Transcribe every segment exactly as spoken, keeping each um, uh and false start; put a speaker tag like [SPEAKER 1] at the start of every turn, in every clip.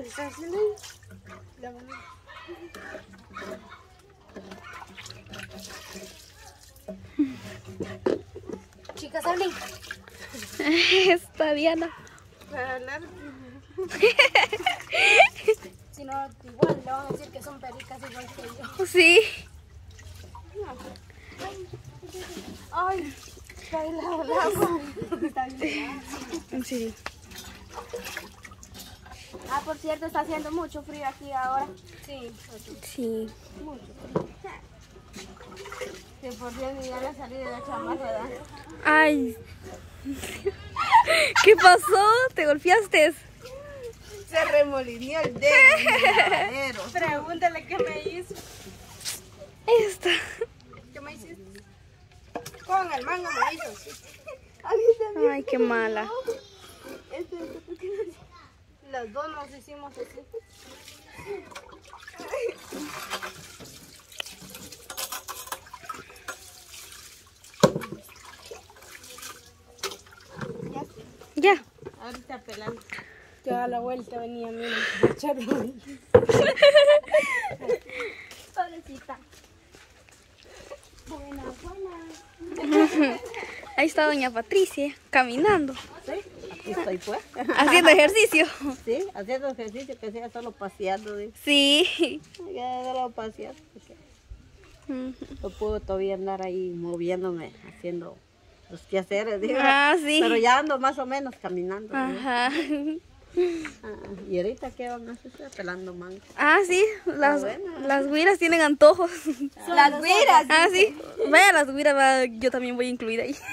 [SPEAKER 1] ¿Qué le está haciendo? La mano.
[SPEAKER 2] Chicas, hablen.
[SPEAKER 3] Está Diana.
[SPEAKER 1] Para hablar.
[SPEAKER 4] Si no, igual le van a decir que son pericas igual que yo.
[SPEAKER 3] Sí.
[SPEAKER 1] Ay, cae la agua.
[SPEAKER 3] En serio.
[SPEAKER 2] Ah, por cierto, está haciendo mucho frío aquí ahora.
[SPEAKER 4] Sí.
[SPEAKER 3] Sí.
[SPEAKER 1] Que por cierto ya le salí de la chamarra, ¿verdad?
[SPEAKER 3] Ay. ¿Qué pasó? ¿Te golpeaste?
[SPEAKER 1] Se remolineó el dedo. el lavadero.
[SPEAKER 4] Pregúntale qué me hizo.
[SPEAKER 3] Esta.
[SPEAKER 4] ¿Qué me hiciste?
[SPEAKER 1] Con el mango me hizo así.
[SPEAKER 3] Ay, qué mala.
[SPEAKER 4] Las dos nos hicimos así.
[SPEAKER 3] Ya.
[SPEAKER 1] Ahorita pelando.
[SPEAKER 4] Ya a la vuelta venía mi echarme.
[SPEAKER 2] Pobrecita. Buena, buena.
[SPEAKER 3] Ahí está doña Patricia caminando,
[SPEAKER 5] Aquí estoy pues.
[SPEAKER 3] haciendo ejercicio.
[SPEAKER 5] Sí, haciendo ejercicio que sea solo paseando. ¿Sí?
[SPEAKER 3] Sí.
[SPEAKER 5] Ya solo paseando. Porque
[SPEAKER 3] Ujú.
[SPEAKER 5] no puedo todavía andar ahí moviéndome, haciendo los quehaceres. Digo.
[SPEAKER 3] Ah, sí.
[SPEAKER 5] Pero ya ando más o menos caminando. ¿no?
[SPEAKER 3] Ajá.
[SPEAKER 5] Ah, y ahorita qué van a hacer, pelando mango.
[SPEAKER 3] Ah, sí. Las,
[SPEAKER 5] buena.
[SPEAKER 3] las güiras tienen antojos.
[SPEAKER 2] Las güiras.
[SPEAKER 3] Ah, sí. Vaya, las güiras, va, yo también voy incluida ahí.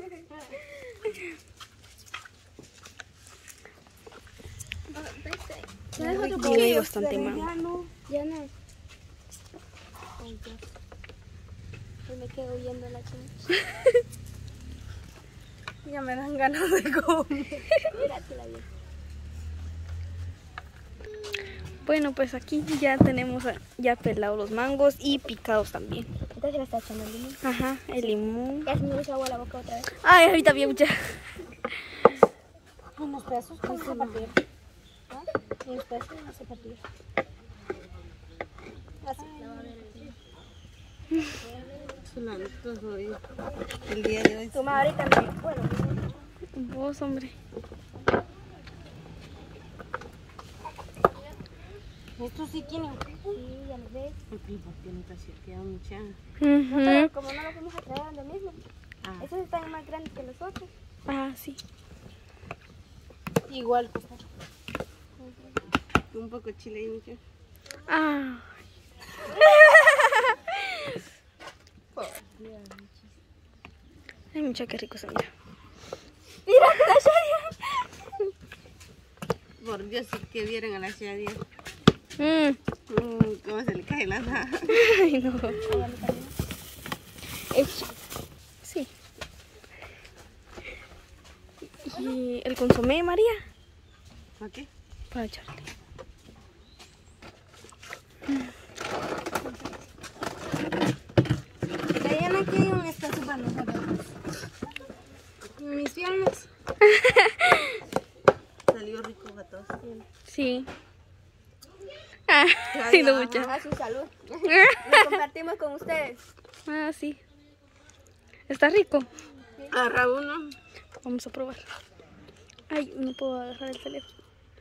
[SPEAKER 3] Y hay bastante mango.
[SPEAKER 2] Ya no. Ay, ya. Yo me quedo huyendo a la china.
[SPEAKER 4] Ya me dan ganas de comer.
[SPEAKER 2] Míratela bien.
[SPEAKER 3] Bueno, pues aquí ya tenemos ah, ya pelados los mangos y picados también.
[SPEAKER 2] Entonces le está echando el limón.
[SPEAKER 3] Ajá, el limón.
[SPEAKER 2] Ya se me hizo agua a la boca otra vez.
[SPEAKER 3] Ay, ahorita bien mucha.
[SPEAKER 4] Unos pesos no se partir. Unos pesos no se partir. Así.
[SPEAKER 1] Solanitos hoy. El día de hoy.
[SPEAKER 2] Tu mamá ahorita me... Bueno,
[SPEAKER 3] Vos, hombre.
[SPEAKER 4] Estos sí tienen.
[SPEAKER 2] sí, ya lo ves.
[SPEAKER 1] Porque porque no te acerqueaba mucha.
[SPEAKER 2] No,
[SPEAKER 3] Ujú.
[SPEAKER 2] pero como no lo fuimos a traer lo mismo.
[SPEAKER 1] Ah.
[SPEAKER 2] Esos están más grandes que los otros.
[SPEAKER 3] Ah, sí.
[SPEAKER 4] Igual pues.
[SPEAKER 1] Un poco chile y mucho.
[SPEAKER 3] Ah. Ay, mucha, qué rico se mira.
[SPEAKER 1] Por Dios, si que vieran a la Shadia.
[SPEAKER 3] Mm.
[SPEAKER 1] Mm, cómo se le cae la nada.
[SPEAKER 3] Ay, no. Es- Sí. ¿Y el consomé, María?
[SPEAKER 1] ¿Para qué?
[SPEAKER 3] Para echarle.
[SPEAKER 4] Diana, aquí hay un espacio para nosotros. Mis piernas.
[SPEAKER 1] Salió rico gatos.
[SPEAKER 3] Sí. Ah, ay, no, mucha.
[SPEAKER 2] A su salud. Lo compartimos con ustedes.
[SPEAKER 3] Ah, sí. Está rico.
[SPEAKER 1] Agarra uno.
[SPEAKER 3] Vamos a probar. Ay, no puedo agarrar el teléfono.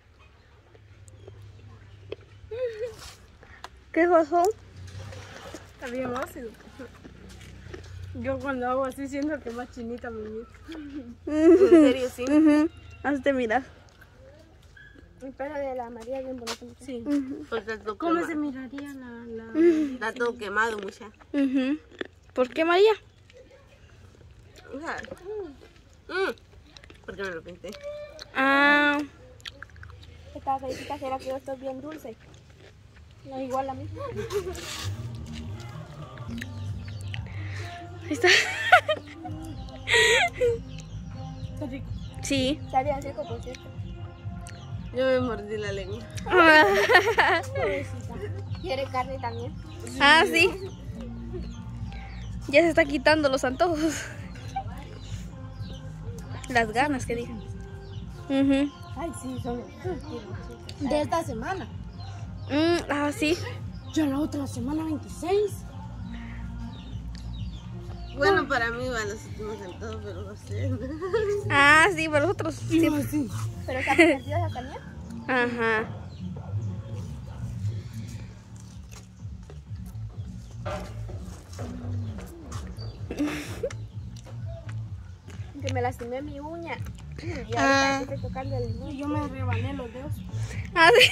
[SPEAKER 3] ¿Qué pasó?
[SPEAKER 4] Está bien ácido. Yo cuando hago así siento que más chinita me mira.
[SPEAKER 1] En serio, sí.
[SPEAKER 3] Ujú. Hazte mirar.
[SPEAKER 2] El pelo de la María es bien bonito.
[SPEAKER 4] Sí.
[SPEAKER 3] Ujú.
[SPEAKER 1] Pues está todo
[SPEAKER 4] ¿Cómo se
[SPEAKER 1] quemado.
[SPEAKER 4] miraría la, la...
[SPEAKER 1] Está todo quemado, mucha.
[SPEAKER 3] Ujú. ¿Por qué, María?
[SPEAKER 1] O sea, mm, ¿por qué me lo pinté?
[SPEAKER 3] Ah,
[SPEAKER 2] Esta felicita será que yo estoy bien dulce. No igual a mí.
[SPEAKER 3] ahí está.
[SPEAKER 4] Está rico.
[SPEAKER 3] Sí.
[SPEAKER 2] Está bien seco, por cierto.
[SPEAKER 1] Yo me mordí la lengua.
[SPEAKER 3] Ah,
[SPEAKER 2] ¿Quiere carne también?
[SPEAKER 3] ah, sí. Ya se está quitando los antojos. Las ganas que digan. Ujú.
[SPEAKER 4] Ay, sí, son los últimos, chicas. De esta semana.
[SPEAKER 3] Mm, ah, sí.
[SPEAKER 4] Ya la otra semana veintiséis.
[SPEAKER 1] Bueno, para mí van los últimos en todo, pero no sé.
[SPEAKER 3] Ah, sí, para los otros. Sí.
[SPEAKER 4] Sí, sí.
[SPEAKER 2] Pero estamos perdidos acá, ¿no?
[SPEAKER 3] Ajá.
[SPEAKER 2] Que me lastimé mi uña. Y ahorita
[SPEAKER 3] Ah.
[SPEAKER 2] estoy tocando el limón.
[SPEAKER 4] Y yo me rebané los dedos.
[SPEAKER 3] Ah, sí.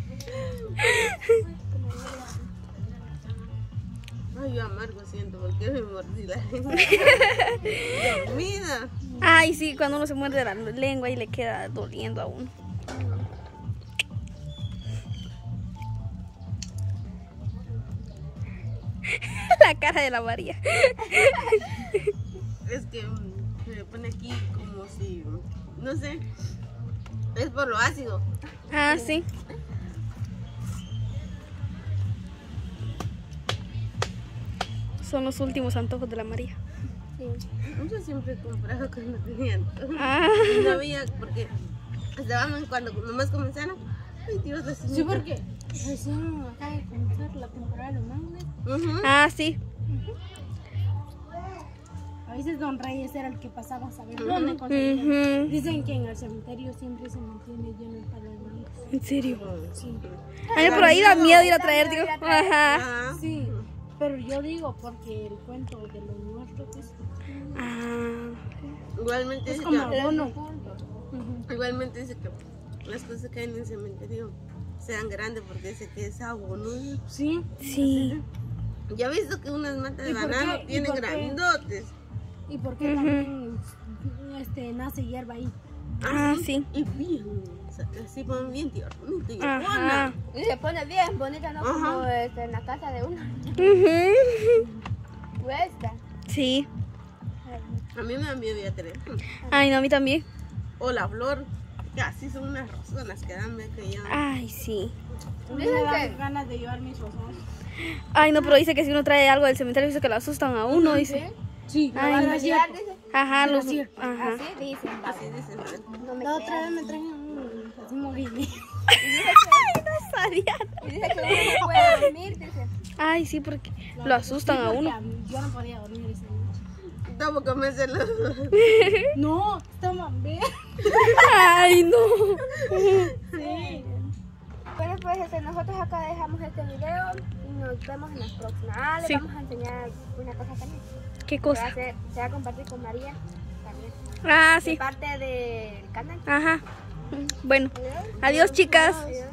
[SPEAKER 1] Ay, yo amargo siento porque me mordí la lengua. Dormida.
[SPEAKER 3] Ay, sí, cuando uno se muerde la lengua y le queda doliendo a uno. La cara de la María.
[SPEAKER 1] Es que mm, se me pone aquí como si, no sé, es por lo ácido.
[SPEAKER 3] Ah, sí. Son los últimos antojos de la María.
[SPEAKER 2] Sí.
[SPEAKER 1] Yo siempre he comprado cuando tenía antojo.
[SPEAKER 3] Ah.
[SPEAKER 1] Y no había, porque estaban cuando nomás comenzaron. Ay, Dios, la
[SPEAKER 4] Sí, porque recién acaba de comenzar la temporada de los mangos.
[SPEAKER 1] Ujú.
[SPEAKER 3] Ah, sí.
[SPEAKER 4] A veces Don Reyes era el que pasaba a saber dónde conseguir.
[SPEAKER 3] Ujú.
[SPEAKER 4] Dicen que en el cementerio siempre se mantiene lleno el palo de mangos.
[SPEAKER 3] ¿En serio?
[SPEAKER 4] Sí.
[SPEAKER 3] A mí por ahí da miedo ir a traer, digo. Ajá.
[SPEAKER 1] Ah,
[SPEAKER 4] Sí. Pero yo digo porque el cuento de los muertos es,
[SPEAKER 3] Ah.
[SPEAKER 1] igualmente
[SPEAKER 4] es
[SPEAKER 1] dice
[SPEAKER 4] como
[SPEAKER 1] que,
[SPEAKER 4] abono.
[SPEAKER 1] igualmente dice que las cosas que caen en el cementerio sean grandes porque dice que es abono.
[SPEAKER 4] Sí.
[SPEAKER 3] Sí.
[SPEAKER 1] Ya he visto que unas matas de
[SPEAKER 4] ¿Y por
[SPEAKER 1] banano
[SPEAKER 4] qué? ¿Y
[SPEAKER 1] tienen
[SPEAKER 4] por qué?
[SPEAKER 1] grandotes.
[SPEAKER 4] Y porque también este, nace hierba ahí.
[SPEAKER 3] Ah, sí.
[SPEAKER 1] Y bien, o sea, así como bien tiernito y
[SPEAKER 3] Ajá.
[SPEAKER 1] buena.
[SPEAKER 2] Y se pone bien bonita, ¿no? Como este, en la casa de uno.
[SPEAKER 3] Ujú.
[SPEAKER 2] Puesta.
[SPEAKER 3] Sí.
[SPEAKER 1] A mí me da miedo ya tener.
[SPEAKER 3] Ay, no, a mí también.
[SPEAKER 1] O la flor, que así son unas rosonas que dan que yo.
[SPEAKER 3] Ay, sí.
[SPEAKER 4] A mí me
[SPEAKER 2] Dicen
[SPEAKER 4] dan
[SPEAKER 2] que-
[SPEAKER 4] ganas de llevar mis rosas.
[SPEAKER 3] Ay, no, pero dice que si uno trae algo del cementerio, dice que lo asustan a uno, dice.
[SPEAKER 4] Sí,
[SPEAKER 3] Ay,
[SPEAKER 4] no,
[SPEAKER 3] no
[SPEAKER 4] no
[SPEAKER 3] es
[SPEAKER 4] es
[SPEAKER 2] Mirar,
[SPEAKER 4] cierto.
[SPEAKER 2] dice.
[SPEAKER 3] Ajá,
[SPEAKER 4] No
[SPEAKER 3] los.
[SPEAKER 4] es cierto.
[SPEAKER 3] Ajá.
[SPEAKER 2] Así dicen.
[SPEAKER 1] Así dicen, ¿verdad?
[SPEAKER 2] No me
[SPEAKER 4] La otra vez
[SPEAKER 2] crean.
[SPEAKER 4] me trajeron un así movible.
[SPEAKER 2] Y dice que uno no puede dormir, dice.
[SPEAKER 3] Ay, sí, porque lo asustan a uno.
[SPEAKER 4] Yo no podía dormir esa noche.
[SPEAKER 1] ¿Cómo comérselo?
[SPEAKER 4] No, estaban bien.
[SPEAKER 3] Ay, no.
[SPEAKER 4] Sí.
[SPEAKER 2] Bueno, pues este, nosotros acá dejamos este video y nos vemos en la próxima. Ah, les
[SPEAKER 3] Sí.
[SPEAKER 2] vamos a enseñar una cosa también.
[SPEAKER 3] ¿Qué
[SPEAKER 2] Se va, a
[SPEAKER 3] cosa?
[SPEAKER 2] hacer- se va a compartir con María también.
[SPEAKER 3] Ah,
[SPEAKER 2] De
[SPEAKER 3] sí.
[SPEAKER 2] parte del canal.
[SPEAKER 3] Ajá. Bueno,
[SPEAKER 2] Adiós.
[SPEAKER 3] adiós, chicas.
[SPEAKER 2] Adiós.